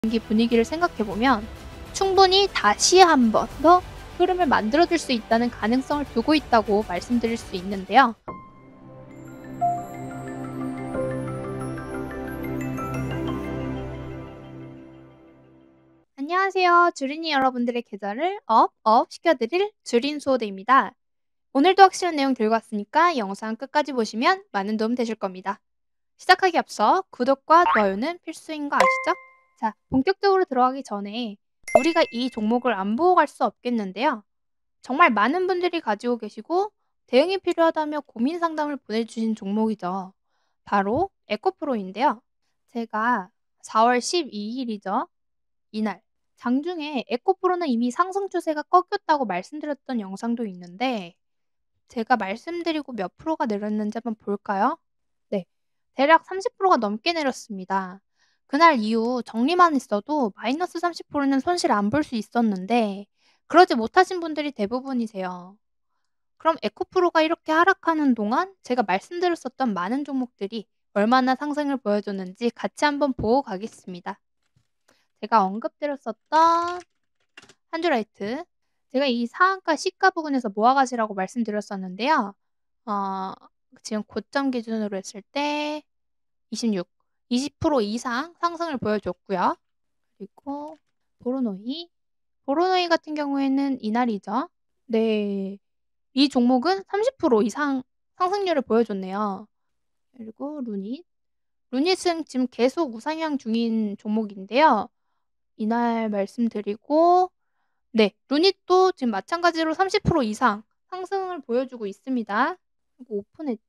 경기 분위기를 생각해보면 충분히 다시 한 번 더 흐름을 만들어줄 수 있다는 가능성을 두고 있다고 말씀드릴 수 있는데요. 안녕하세요. 주린이 여러분들의 계좌를 업 시켜드릴 주린 수호대입니다. 오늘도 확실한 내용 들고 왔으니까 영상 끝까지 보시면 많은 도움 되실 겁니다. 시작하기 앞서 구독과 좋아요는 필수인 거 아시죠? 자, 본격적으로 들어가기 전에 우리가 이 종목을 안 보고 갈 수 없겠는데요. 정말 많은 분들이 가지고 계시고 대응이 필요하다며 고민 상담을 보내주신 종목이죠. 바로 에코프로인데요. 제가 4월 12일이죠. 이날 장중에 에코프로는 이미 상승 추세가 꺾였다고 말씀드렸던 영상도 있는데 제가 말씀드리고 몇 프로가 내렸는지 한번 볼까요? 네, 대략 30%가 넘게 내렸습니다. 그날 이후 정리만 했어도 마이너스 30%는 손실 안 볼 수 있었는데 그러지 못하신 분들이 대부분이세요. 그럼 에코프로가 이렇게 하락하는 동안 제가 말씀드렸었던 많은 종목들이 얼마나 상승을 보여줬는지 같이 한번 보고 가겠습니다. 제가 언급드렸었던 한주라이트, 제가 이 상한가 시가 부근에서 모아가시라고 말씀드렸었는데요. 어, 지금 고점 기준으로 했을 때 26, 20% 이상 상승을 보여줬고요. 그리고 보로노이 같은 경우에는 이날이죠. 네, 이 종목은 30% 이상 상승률을 보여줬네요. 그리고 루닛은 지금 계속 우상향 중인 종목인데요. 이날 말씀드리고 네, 루닛도 지금 마찬가지로 30% 이상 상승을 보여주고 있습니다. 그리고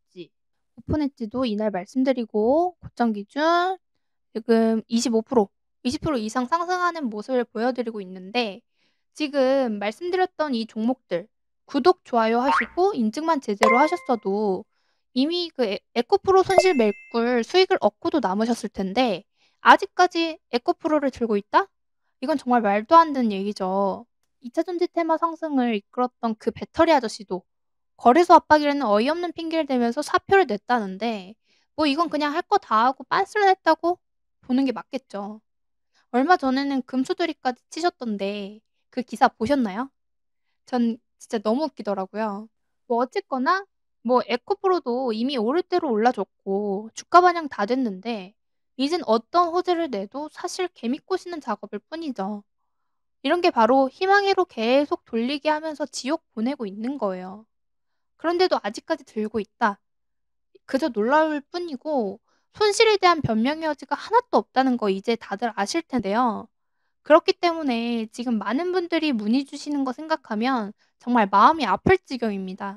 오픈엣지도 이날 말씀드리고 고점 기준 지금 25%, 20% 이상 상승하는 모습을 보여드리고 있는데 지금 말씀드렸던 이 종목들 구독, 좋아요 하시고 인증만 제대로 하셨어도 이미 그 에코프로 손실 매꿀 수익을 얻고도 남으셨을 텐데 아직까지 에코프로를 들고 있다? 이건 정말 말도 안 되는 얘기죠. 2차 전지 테마 상승을 이끌었던 그 배터리 아저씨도 거래소 압박이라는 어이없는 핑계를 대면서 사표를 냈다는데 뭐 이건 그냥 할 거 다 하고 빤스런 했다고 보는 게 맞겠죠. 얼마 전에는 금수저리까지 치셨던데 그 기사 보셨나요? 전 진짜 너무 웃기더라고요. 뭐 어쨌거나 뭐 에코프로도 이미 오를 대로 올라줬고 주가 반영 다 됐는데 이젠 어떤 호재를 내도 사실 개미 꼬시는 작업일 뿐이죠. 이런 게 바로 희망회로 계속 돌리게 하면서 지옥 보내고 있는 거예요. 그런데도 아직까지 들고 있다. 그저 놀라울 뿐이고 손실에 대한 변명의 여지가 하나도 없다는 거 이제 다들 아실 텐데요. 그렇기 때문에 지금 많은 분들이 문의 주시는 거 생각하면 정말 마음이 아플 지경입니다.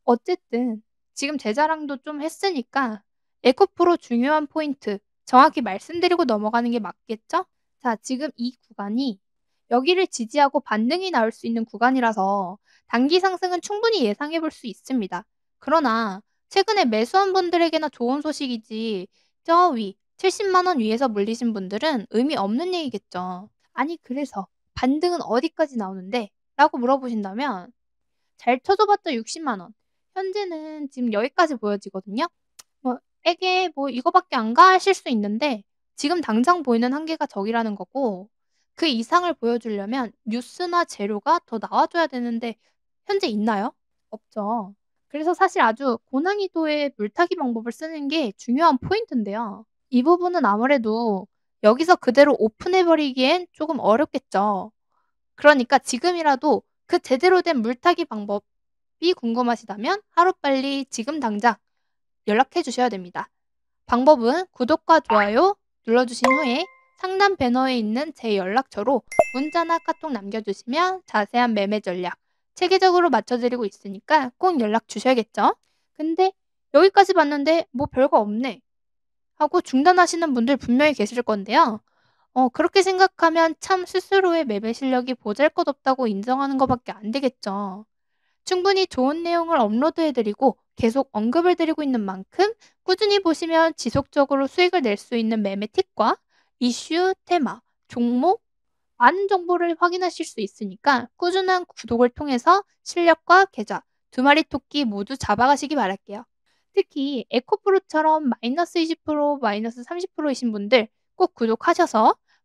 어쨌든 지금 제 자랑도 좀 했으니까 에코프로 중요한 포인트 정확히 말씀드리고 넘어가는 게 맞겠죠? 자, 지금 이 구간이 여기를 지지하고 반등이 나올 수 있는 구간이라서 단기 상승은 충분히 예상해 볼 수 있습니다. 그러나 최근에 매수한 분들에게나 좋은 소식이지 저 위 70만 원 위에서 물리신 분들은 의미 없는 얘기겠죠. 아니 그래서 반등은 어디까지 나오는데? 라고 물어보신다면 잘 쳐줘봤자 60만 원. 현재는 지금 여기까지 보여지거든요. 뭐 에게 뭐 이거밖에 안 가 하실 수 있는데 지금 당장 보이는 한계가 저기라는 거고 그 이상을 보여주려면 뉴스나 재료가 더 나와줘야 되는데 현재 있나요? 없죠. 그래서 사실 아주 고난이도의 물타기 방법을 쓰는 게 중요한 포인트인데요. 이 부분은 아무래도 여기서 그대로 오픈해버리기엔 조금 어렵겠죠. 그러니까 지금이라도 그 제대로 된 물타기 방법이 궁금하시다면 하루빨리 지금 당장 연락해 주셔야 됩니다. 방법은 구독과 좋아요 눌러주신 후에 상단 배너에 있는 제 연락처로 문자나 카톡 남겨주시면 자세한 매매 전략 체계적으로 맞춰드리고 있으니까 꼭 연락 주셔야겠죠? 근데 여기까지 봤는데 뭐 별거 없네 하고 중단하시는 분들 분명히 계실 건데요. 그렇게 생각하면 참 스스로의 매매 실력이 보잘것없다고 인정하는 것밖에 안 되겠죠. 충분히 좋은 내용을 업로드해드리고 계속 언급을 드리고 있는 만큼 꾸준히 보시면 지속적으로 수익을 낼 수 있는 매매 팁과 이슈, 테마, 종목, 많은 정보를 확인하실 수 있으니까 꾸준한 구독을 통해서 실력과 계좌, 두 마리 토끼 모두 잡아가시기 바랄게요. 특히 에코프로처럼 마이너스 20%, 마이너스 30%이신 분들 꼭 구독하셔서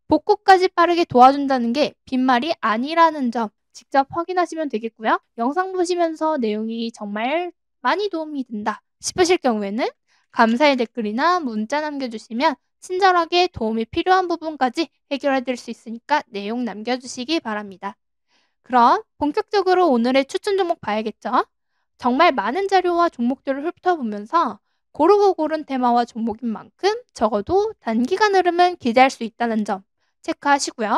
복구까지 빠르게 도와준다는 게 빈말이 아니라는 점 직접 확인하시면 되겠고요. 영상 보시면서 내용이 정말 많이 도움이 된다 싶으실 경우에는 감사의 댓글이나 문자 남겨주시면 친절하게 도움이 필요한 부분까지 해결해 드릴 수 있으니까 내용 남겨주시기 바랍니다. 그럼 본격적으로 오늘의 추천 종목 봐야겠죠? 정말 많은 자료와 종목들을 훑어보면서 고르고 고른 테마와 종목인 만큼 적어도 단기간 흐름은 기대할 수 있다는 점 체크하시고요.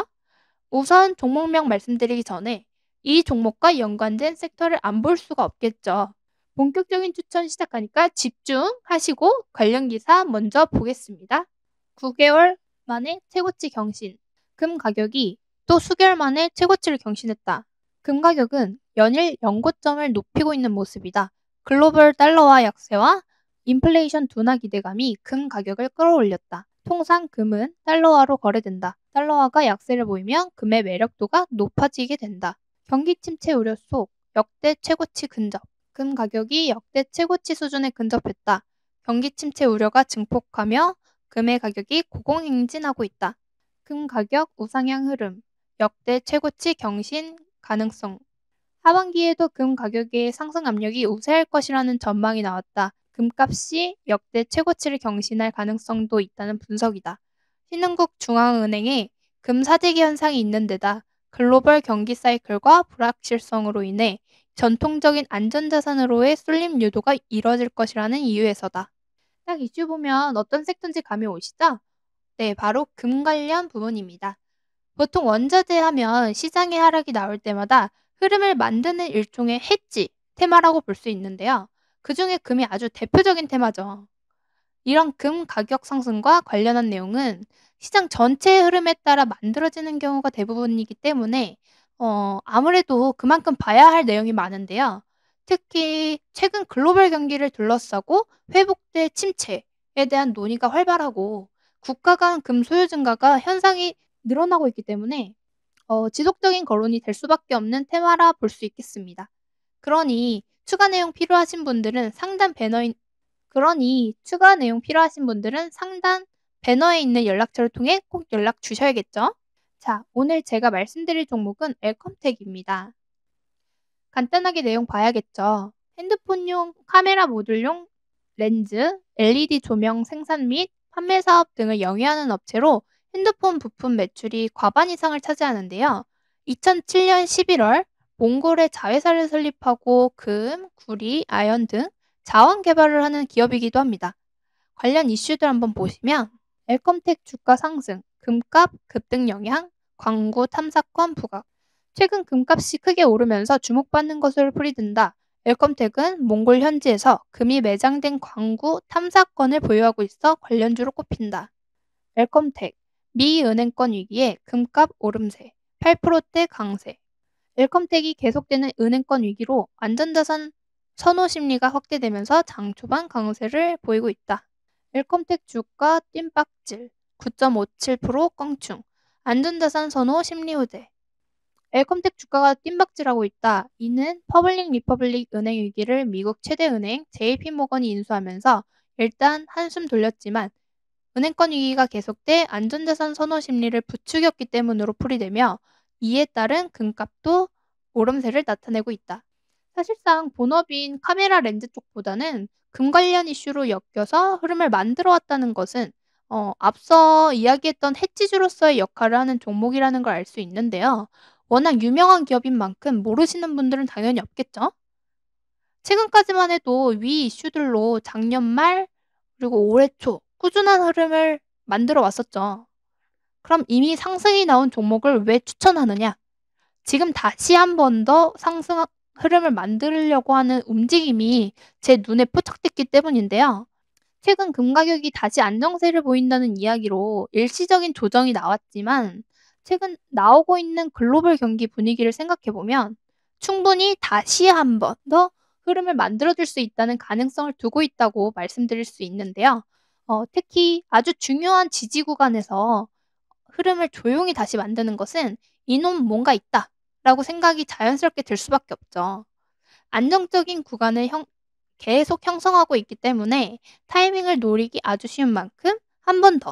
우선 종목명 말씀드리기 전에 이 종목과 연관된 섹터를 안 볼 수가 없겠죠. 본격적인 추천 시작하니까 집중하시고 관련 기사 먼저 보겠습니다. 9개월 만에 최고치 경신. 금 가격이 또 수개월 만에 최고치를 경신했다. 금 가격은 연일 연고점을 높이고 있는 모습이다. 글로벌 달러화 약세와 인플레이션 둔화 기대감이 금 가격을 끌어올렸다. 통상 금은 달러화로 거래된다. 달러화가 약세를 보이면 금의 매력도가 높아지게 된다. 경기 침체 우려 속 역대 최고치 근접. 금 가격이 역대 최고치 수준에 근접했다. 경기 침체 우려가 증폭하며 금의 가격이 고공행진하고 있다. 금 가격 우상향 흐름. 역대 최고치 경신 가능성. 하반기에도 금 가격의 상승 압력이 우세할 것이라는 전망이 나왔다. 금값이 역대 최고치를 경신할 가능성도 있다는 분석이다. 신흥국 중앙은행에 금 사재기 현상이 있는 데다 글로벌 경기 사이클과 불확실성으로 인해 전통적인 안전자산으로의 쏠림 유도가 이뤄질 것이라는 이유에서다. 딱 이슈 보면 어떤 섹터인지 감이 오시죠? 네, 바로 금 관련 부분입니다. 보통 원자재 하면 시장의 하락이 나올 때마다 흐름을 만드는 일종의 해지 테마라고 볼 수 있는데요. 그중에 금이 아주 대표적인 테마죠. 이런 금 가격 상승과 관련한 내용은 시장 전체의 흐름에 따라 만들어지는 경우가 대부분이기 때문에 아무래도 그만큼 봐야 할 내용이 많은데요. 특히 최근 글로벌 경기를 둘러싸고 회복될 침체에 대한 논의가 활발하고 국가 간 금 소요 증가가 현상이 늘어나고 있기 때문에 지속적인 거론이 될 수밖에 없는 테마라 볼 수 있겠습니다. 그러니 추가 내용 필요하신 분들은 상단 배너에 있는 연락처를 통해 꼭 연락 주셔야겠죠? 자, 오늘 제가 말씀드릴 종목은 엘컴텍입니다. 간단하게 내용 봐야겠죠? 핸드폰용 카메라 모듈용 렌즈, LED 조명 생산 및 판매 사업 등을 영위하는 업체로 핸드폰 부품 매출이 과반 이상을 차지하는데요. 2007년 11월 몽골에 자회사를 설립하고 금, 구리, 아연 등 자원 개발을 하는 기업이기도 합니다. 관련 이슈들 한번 보시면 엘컴텍 주가 상승, 금값 급등 영향, 광구 탐사권 부각. 최근 금값이 크게 오르면서 주목받는 것으로 풀이된다. 엘컴텍은 몽골 현지에서 금이 매장된 광구 탐사권을 보유하고 있어 관련주로 꼽힌다. 엘컴텍, 미 은행권 위기에 금값 오름세, 8%대 강세. 엘컴텍이 계속되는 은행권 위기로 안전자산 선호 심리가 확대되면서 장 초반 강세를 보이고 있다. 엘컴텍 주가 뜀박질, 9.57% 껑충, 안전자산 선호 심리 호재. 엘컴텍 주가가 뜀박질하고 있다. 이는 퍼블릭 리퍼블릭 은행 위기를 미국 최대 은행 JP모건이 인수하면서 일단 한숨 돌렸지만 은행권 위기가 계속돼 안전자산 선호 심리를 부추겼기 때문으로 풀이되며 이에 따른 금값도 오름세를 나타내고 있다. 사실상 본업인 카메라 렌즈 쪽보다는 금 관련 이슈로 엮여서 흐름을 만들어 왔다는 것은 앞서 이야기했던 해지주로서의 역할을 하는 종목이라는 걸 알 수 있는데요. 워낙 유명한 기업인 만큼 모르시는 분들은 당연히 없겠죠? 최근까지만 해도 위 이슈들로 작년 말 그리고 올해 초 꾸준한 흐름을 만들어 왔었죠. 그럼 이미 상승이 나온 종목을 왜 추천하느냐? 지금 다시 한 번 더 상승 흐름을 만들려고 하는 움직임이 제 눈에 포착됐기 때문인데요. 최근 금 가격이 다시 안정세를 보인다는 이야기로 일시적인 조정이 나왔지만 최근 나오고 있는 글로벌 경기 분위기를 생각해보면 충분히 다시 한 번 더 흐름을 만들어줄 수 있다는 가능성을 두고 있다고 말씀드릴 수 있는데요. 특히 아주 중요한 지지 구간에서 흐름을 조용히 다시 만드는 것은 이놈 뭔가 있다 라고 생각이 자연스럽게 들 수밖에 없죠. 안정적인 구간을 계속 형성하고 있기 때문에 타이밍을 노리기 아주 쉬운 만큼 한 번 더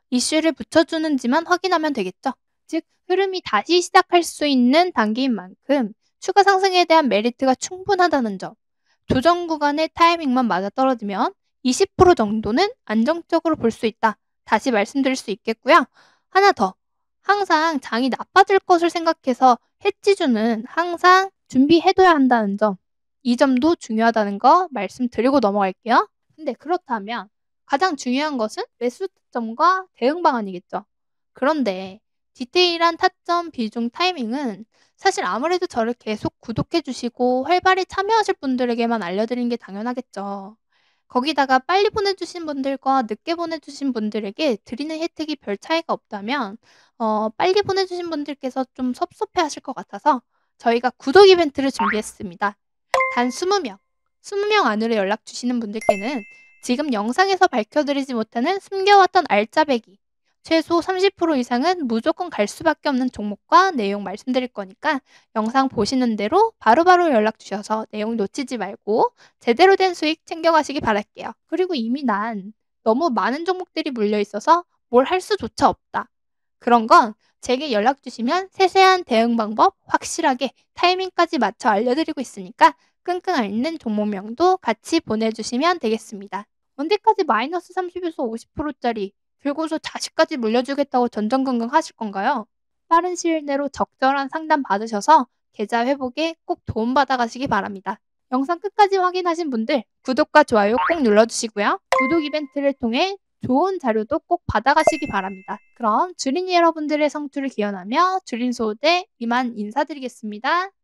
이슈를 붙여주는지만 확인하면 되겠죠. 즉, 흐름이 다시 시작할 수 있는 단계인 만큼 추가 상승에 대한 메리트가 충분하다는 점. 조정 구간의 타이밍만 맞아떨어지면 20% 정도는 안정적으로 볼 수 있다. 다시 말씀드릴 수 있겠고요. 하나 더. 항상 장이 나빠질 것을 생각해서 해지주는 항상 준비해둬야 한다는 점. 이 점도 중요하다는 거 말씀드리고 넘어갈게요. 근데 그렇다면 가장 중요한 것은 매수 타점과 대응 방안이겠죠. 그런데 디테일한 타점 비중 타이밍은 사실 아무래도 저를 계속 구독해 주시고 활발히 참여하실 분들에게만 알려드리는 게 당연하겠죠. 거기다가 빨리 보내주신 분들과 늦게 보내주신 분들에게 드리는 혜택이 별 차이가 없다면 빨리 보내주신 분들께서 좀 섭섭해 하실 것 같아서 저희가 구독 이벤트를 준비했습니다. 단 20명, 20명 안으로 연락 주시는 분들께는 지금 영상에서 밝혀드리지 못하는 숨겨왔던 알짜배기, 최소 30% 이상은 무조건 갈 수밖에 없는 종목과 내용 말씀드릴 거니까 영상 보시는 대로 바로바로 연락 주셔서 내용 놓치지 말고 제대로 된 수익 챙겨가시기 바랄게요. 그리고 이미 난 너무 많은 종목들이 물려 있어서 뭘 할 수조차 없다. 그런 건 제게 연락 주시면 세세한 대응 방법 확실하게 타이밍까지 맞춰 알려드리고 있으니까 끙끙 앓는 종목명도 같이 보내주시면 되겠습니다. 언제까지 마이너스 30에서 50%짜리 들고서 자식까지 물려주겠다고 전전긍긍 하실 건가요? 빠른 시일 내로 적절한 상담 받으셔서 계좌 회복에 꼭 도움받아 가시기 바랍니다. 영상 끝까지 확인하신 분들 구독과 좋아요 꼭 눌러주시고요. 구독 이벤트를 통해 좋은 자료도 꼭 받아가시기 바랍니다. 그럼 주린이 여러분들의 성투를 기원하며 주린소대 이만 인사드리겠습니다.